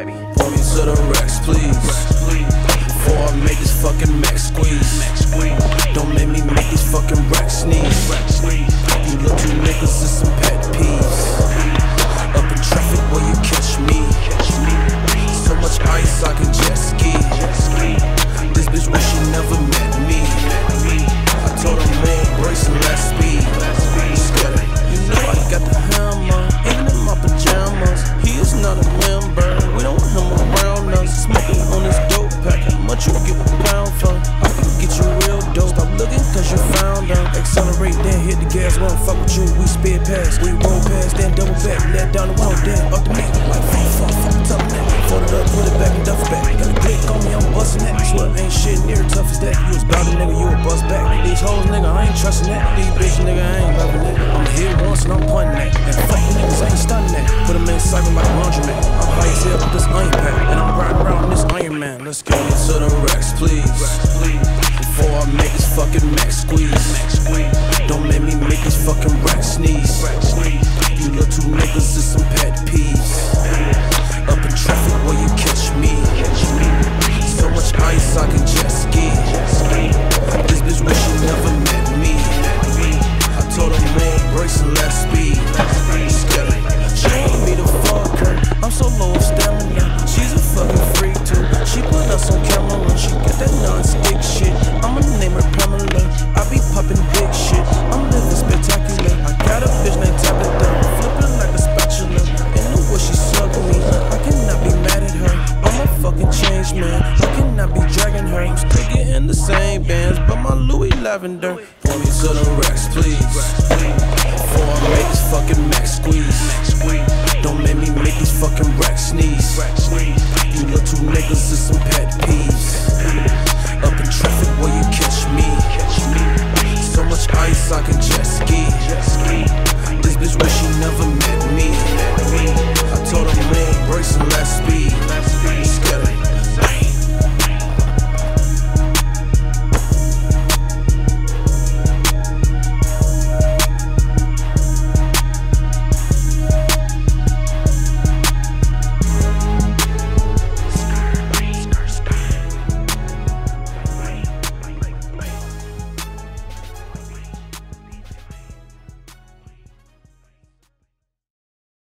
baby. Pull me to the Rex, please. Before I make this fucking Max squeeze. Don't make me make these fucking racks sneeze. You little niggas is some pet peeves. Up in traffic where you catch me. So much ice I can jet ski. This bitch wish she never met me. I told her more brace and less speed. You know I got the hammer, even in my pajamas. He is not a member, we don't want him around us. Smoking on this dope pack, how much you give a pound for? I can get you real dope, stop looking cause you found her. Accelerate, then hit the gas, won't fuck with you, we speed past. We roll past, then double back, let down the window, then up the neck. Like fuck, tell me that. Fold it up, put it back and duff back. Got a click on me, I'm busting that. Swear ain't shit near tough as that. You was bout a nigga, you a bust back. These hoes, nigga, I ain't trusting that. These bitch nigga, I ain't loving that. I'm here once and I'm punting that. And fuck you niggas, I ain't stunning that. Put them in cycle like a laundromat. I'm high as hell with this iron pack. And I'm riding around this Iron Man. Let's get into the Rex, please. Before I make this fucking Max squeeze. Don't make me make this fucking rack sneeze. You little niggas is some pet peeves. Up in traffic where you catch me. So much ice I can jet ski. This bitch wish she never met me. I told her more brace and less speed. She ain't me to fuck her. I'm so low of stamina. She's a fucking freak too. She put us on camera. She get that non-stick shit. I'ma name her Pamela. I be popping big shit. I'm living spectacular. I got a bitch named Tabitha, flipping like a spatula. And the way she sucking me, I cannot be mad at her. I'm a fucking change man. I cannot be dragging her. I'm still getting the same bands, but my Louis lavender. Pull me to the Rex, please. Before I make this fucking Max squeeze. Don't make me make these fucking racks sneeze. You little niggas is some